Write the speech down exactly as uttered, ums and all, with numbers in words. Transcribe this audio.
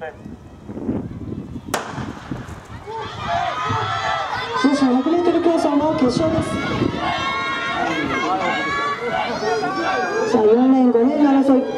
女子ひゃくメートル競争の決勝です。さあよんレーンごレーンの争い。